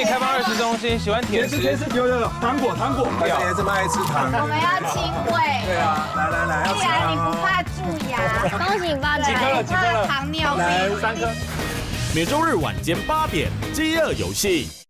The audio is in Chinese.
开放20中心，喜欢甜食， 有糖果， 而且也这么爱吃糖。 我们要亲喂。 对啊，来，要既吃糖然你不怕蛀牙， 恭喜你发几颗了？ 怕糖尿病。 3颗。 每周日晚间8点，饥饿游戏。